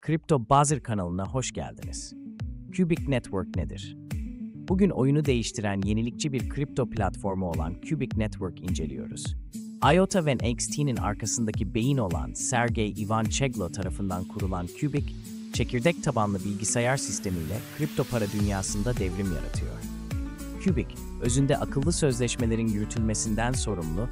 Crypto Buzzer kanalına hoş geldiniz. Cubic Network nedir? Bugün oyunu değiştiren yenilikçi bir kripto platformu olan Cubic Network inceliyoruz. IOTA ve NXT'nin arkasındaki beyin olan Sergey Ivancheglo tarafından kurulan Cubic, çekirdek tabanlı bilgisayar sistemiyle kripto para dünyasında devrim yaratıyor. Cubic, özünde akıllı sözleşmelerin yürütülmesinden sorumlu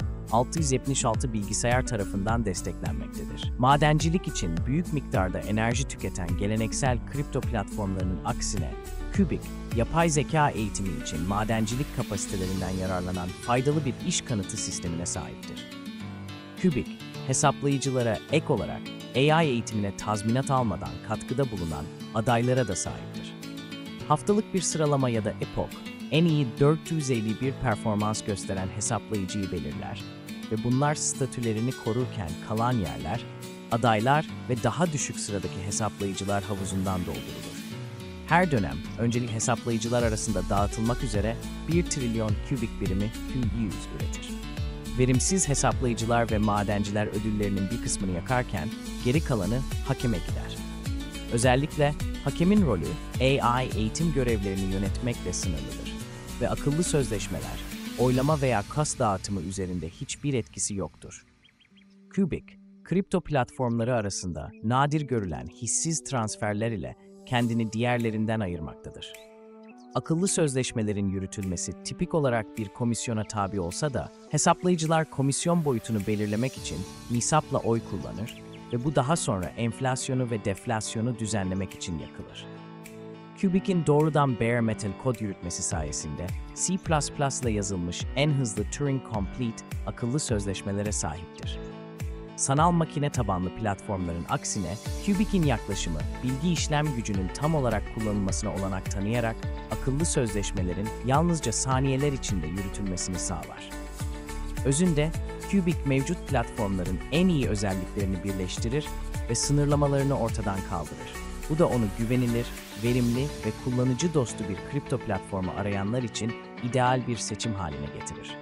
676 bilgisayar tarafından desteklenmektedir. Madencilik için büyük miktarda enerji tüketen geleneksel kripto platformlarının aksine, Cubic, yapay zeka eğitimi için madencilik kapasitelerinden yararlanan faydalı bir iş kanıtı sistemine sahiptir. Cubic, hesaplayıcılara ek olarak AI eğitimine tazminat almadan katkıda bulunan adaylara da sahiptir. Haftalık bir sıralama ya da epoch, en iyi 451 performans gösteren hesaplayıcıyı belirler ve bunlar statülerini korurken kalan yerler, adaylar ve daha düşük sıradaki hesaplayıcılar havuzundan doldurulur. Her dönem öncelik hesaplayıcılar arasında dağıtılmak üzere 1 trilyon kübik birimi QUs üretir. Verimsiz hesaplayıcılar ve madenciler ödüllerinin bir kısmını yakarken geri kalanı hakeme gider. Özellikle hakemin rolü AI eğitim görevlerini yönetmekle sınırlıdır ve akıllı sözleşmeler, oylama veya kas dağıtımı üzerinde hiçbir etkisi yoktur. Cubic, kripto platformları arasında nadir görülen hissiz transferler ile kendini diğerlerinden ayırmaktadır. Akıllı sözleşmelerin yürütülmesi tipik olarak bir komisyona tabi olsa da, hesaplayıcılar komisyon boyutunu belirlemek için nisapla oy kullanır ve bu daha sonra enflasyonu ve deflasyonu düzenlemek için yakılır. Cubic'in doğrudan bare metal kod yürütmesi sayesinde C++ ile yazılmış en hızlı Turing-Complete akıllı sözleşmelere sahiptir. Sanal makine tabanlı platformların aksine, Cubic'in yaklaşımı, bilgi işlem gücünün tam olarak kullanılmasına olanak tanıyarak, akıllı sözleşmelerin yalnızca saniyeler içinde yürütülmesini sağlar. Özünde, Cubic mevcut platformların en iyi özelliklerini birleştirir ve sınırlamalarını ortadan kaldırır. Bu da onu güvenilir, verimli ve kullanıcı dostu bir kripto platformu arayanlar için ideal bir seçim haline getirir.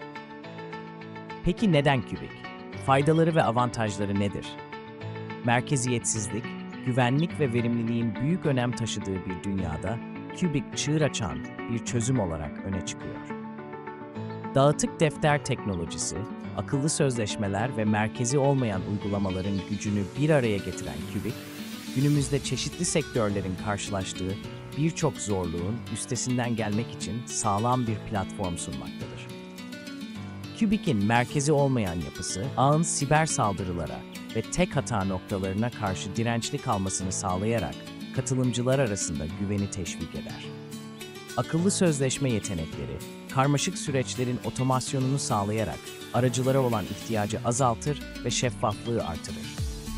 Peki neden Cubic? Faydaları ve avantajları nedir? Merkeziyetsizlik, güvenlik ve verimliliğin büyük önem taşıdığı bir dünyada Cubic çığır açan bir çözüm olarak öne çıkıyor. Dağıtık defter teknolojisi, akıllı sözleşmeler ve merkezi olmayan uygulamaların gücünü bir araya getiren Cubic, günümüzde çeşitli sektörlerin karşılaştığı birçok zorluğun üstesinden gelmek için sağlam bir platform sunmaktadır. Cubic'in merkezi olmayan yapısı, ağın siber saldırılara ve tek hata noktalarına karşı dirençli kalmasını sağlayarak katılımcılar arasında güveni teşvik eder. Akıllı sözleşme yetenekleri, karmaşık süreçlerin otomasyonunu sağlayarak aracılara olan ihtiyacı azaltır ve şeffaflığı artırır.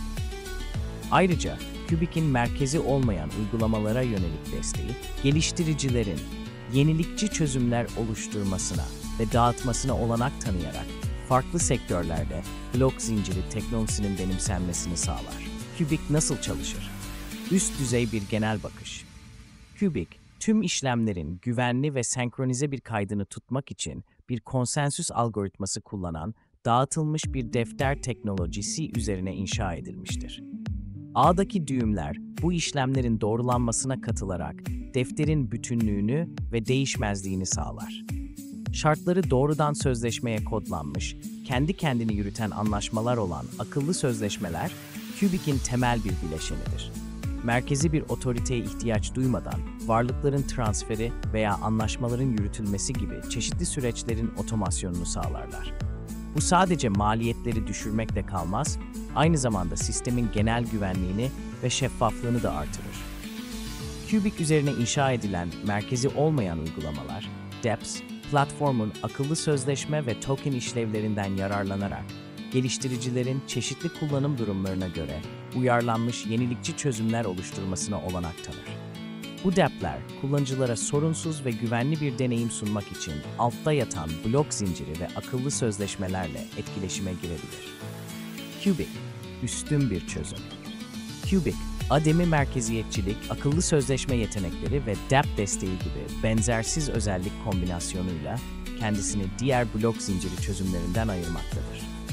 Ayrıca, Cubic'in merkezi olmayan uygulamalara yönelik desteği, geliştiricilerin yenilikçi çözümler oluşturmasına ve dağıtmasına olanak tanıyarak farklı sektörlerde blok zinciri teknolojisinin benimsenmesini sağlar. Cubic nasıl çalışır? Üst düzey bir genel bakış. Cubic, tüm işlemlerin güvenli ve senkronize bir kaydını tutmak için bir konsensüs algoritması kullanan dağıtılmış bir defter teknolojisi üzerine inşa edilmiştir. Ağdaki düğümler bu işlemlerin doğrulanmasına katılarak defterin bütünlüğünü ve değişmezliğini sağlar. Şartları doğrudan sözleşmeye kodlanmış, kendi kendini yürüten anlaşmalar olan akıllı sözleşmeler, Cubic'in temel bir bileşenidir. Merkezi bir otoriteye ihtiyaç duymadan, varlıkların transferi veya anlaşmaların yürütülmesi gibi çeşitli süreçlerin otomasyonunu sağlarlar. Bu sadece maliyetleri düşürmekle kalmaz, aynı zamanda sistemin genel güvenliğini ve şeffaflığını da artırır. Cubic üzerine inşa edilen merkezi olmayan uygulamalar, dApps, platformun akıllı sözleşme ve token işlevlerinden yararlanarak geliştiricilerin çeşitli kullanım durumlarına göre uyarlanmış yenilikçi çözümler oluşturmasına olanak tanır. Bu dApp'ler kullanıcılara sorunsuz ve güvenli bir deneyim sunmak için altta yatan blok zinciri ve akıllı sözleşmelerle etkileşime girebilir. Cubic, üstün bir çözüm. Cubic, ademi merkeziyetçilik, akıllı sözleşme yetenekleri ve dApp desteği gibi benzersiz özellik kombinasyonuyla kendisini diğer blok zinciri çözümlerinden ayırmaktadır.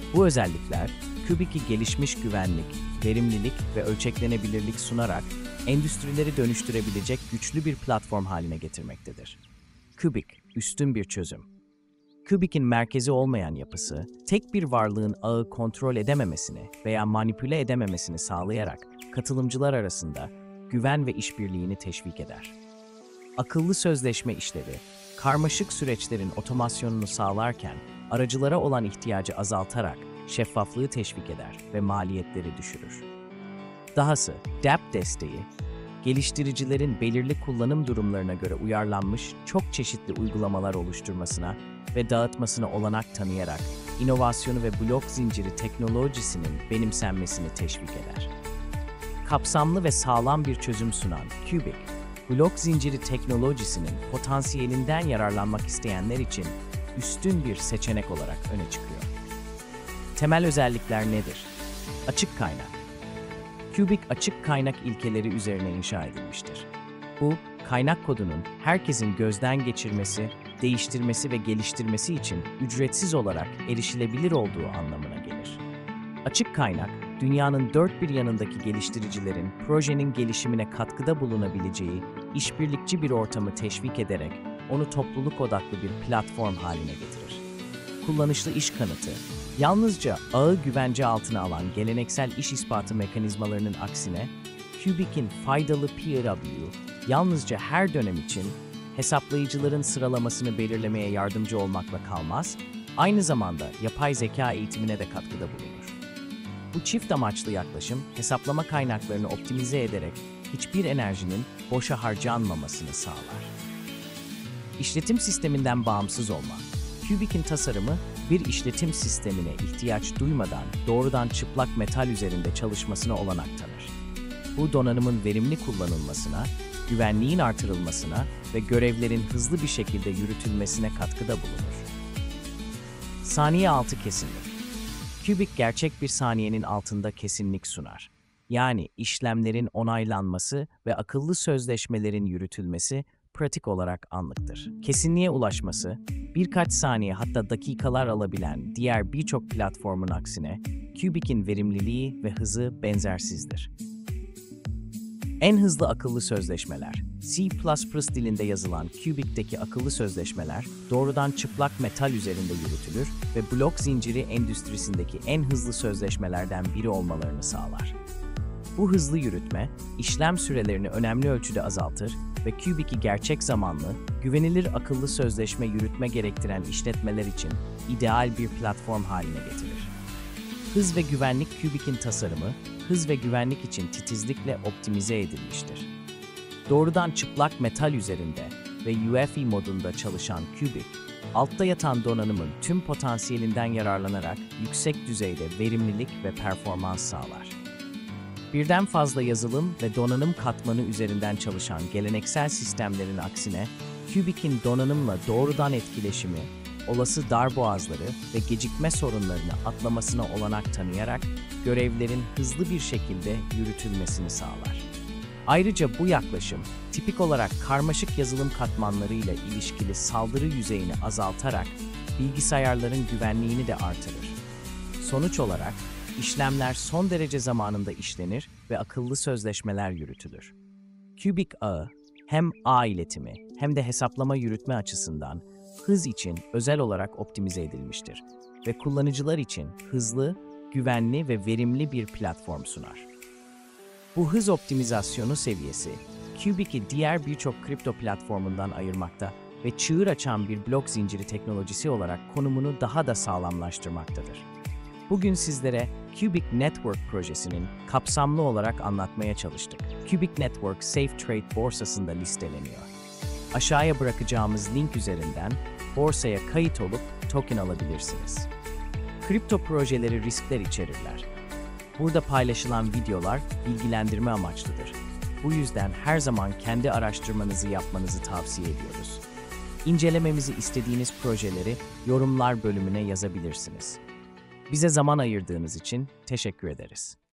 Bu özellikler, Kubic'i gelişmiş güvenlik, verimlilik ve ölçeklenebilirlik sunarak endüstrileri dönüştürebilecek güçlü bir platform haline getirmektedir. Cubic, üstün bir çözüm. Kubic'in merkezi olmayan yapısı, tek bir varlığın ağı kontrol edememesini veya manipüle edememesini sağlayarak katılımcılar arasında güven ve işbirliğini teşvik eder. Akıllı sözleşme işlevi, karmaşık süreçlerin otomasyonunu sağlarken aracılara olan ihtiyacı azaltarak şeffaflığı teşvik eder ve maliyetleri düşürür. Dahası, DApp desteği, geliştiricilerin belirli kullanım durumlarına göre uyarlanmış çok çeşitli uygulamalar oluşturmasına ve dağıtmasına olanak tanıyarak inovasyonu ve blok zinciri teknolojisinin benimsenmesini teşvik eder. Kapsamlı ve sağlam bir çözüm sunan Cubic, blok zinciri teknolojisinin potansiyelinden yararlanmak isteyenler için üstün bir seçenek olarak öne çıkıyor. Temel özellikler nedir? Açık kaynak. Cubic açık kaynak ilkeleri üzerine inşa edilmiştir. Bu, kaynak kodunun herkesin gözden geçirmesi, değiştirmesi ve geliştirmesi için ücretsiz olarak erişilebilir olduğu anlamına gelir. Açık kaynak, dünyanın dört bir yanındaki geliştiricilerin projenin gelişimine katkıda bulunabileceği işbirlikçi bir ortamı teşvik ederek onu topluluk odaklı bir platform haline getirir. Kullanışlı iş kanıtı, yalnızca ağı güvence altına alan geleneksel iş ispatı mekanizmalarının aksine, Cubic'in faydalı PW, yalnızca her dönem için hesaplayıcıların sıralamasını belirlemeye yardımcı olmakla kalmaz, aynı zamanda yapay zeka eğitimine de katkıda bulunur. Bu çift amaçlı yaklaşım, hesaplama kaynaklarını optimize ederek hiçbir enerjinin boşa harcanmamasını sağlar. İşletim sisteminden bağımsız olma. Cubic'in tasarımı, bir işletim sistemine ihtiyaç duymadan doğrudan çıplak metal üzerinde çalışmasına olanak tanır. Bu donanımın verimli kullanılmasına, güvenliğin artırılmasına ve görevlerin hızlı bir şekilde yürütülmesine katkıda bulunur. Saniye altı kesinlik. Cubic gerçek bir saniyenin altında kesinlik sunar. Yani işlemlerin onaylanması ve akıllı sözleşmelerin yürütülmesi pratik olarak anlıktır. Kesinliğe ulaşması, birkaç saniye hatta dakikalar alabilen diğer birçok platformun aksine Cubic'in verimliliği ve hızı benzersizdir. En hızlı akıllı sözleşmeler, C++ dilinde yazılan Cubic'teki akıllı sözleşmeler doğrudan çıplak metal üzerinde yürütülür ve blok zinciri endüstrisindeki en hızlı sözleşmelerden biri olmalarını sağlar. Bu hızlı yürütme, işlem sürelerini önemli ölçüde azaltır ve Cubic'i gerçek zamanlı, güvenilir akıllı sözleşme yürütme gerektiren işletmeler için ideal bir platform haline getirir. Hız ve güvenlik. Cubic'in tasarımı, hız ve güvenlik için titizlikle optimize edilmiştir. Doğrudan çıplak metal üzerinde ve UEFI modunda çalışan Cubic, altta yatan donanımın tüm potansiyelinden yararlanarak yüksek düzeyde verimlilik ve performans sağlar. Birden fazla yazılım ve donanım katmanı üzerinden çalışan geleneksel sistemlerin aksine, Cubic'in donanımla doğrudan etkileşimi, olası darboğazları ve gecikme sorunlarını atlamasına olanak tanıyarak görevlerin hızlı bir şekilde yürütülmesini sağlar. Ayrıca bu yaklaşım, tipik olarak karmaşık yazılım katmanlarıyla ilişkili saldırı yüzeyini azaltarak bilgisayarların güvenliğini de artırır. Sonuç olarak, işlemler son derece zamanında işlenir ve akıllı sözleşmeler yürütülür. Cubic ağı, hem ağ iletimi hem de hesaplama yürütme açısından hız için özel olarak optimize edilmiştir ve kullanıcılar için hızlı, güvenli ve verimli bir platform sunar. Bu hız optimizasyonu seviyesi, Cubic'i diğer birçok kripto platformundan ayırmakta ve çığır açan bir blok zinciri teknolojisi olarak konumunu daha da sağlamlaştırmaktadır. Bugün sizlere Cubic Network projesinin kapsamlı olarak anlatmaya çalıştık. Cubic Network Safe Trade borsasında listeleniyor. Aşağıya bırakacağımız link üzerinden borsaya kayıt olup token alabilirsiniz. Kripto projeleri riskler içerirler. Burada paylaşılan videolar bilgilendirme amaçlıdır. Bu yüzden her zaman kendi araştırmanızı yapmanızı tavsiye ediyoruz. İncelememizi istediğiniz projeleri yorumlar bölümüne yazabilirsiniz. Bize zaman ayırdığınız için teşekkür ederiz.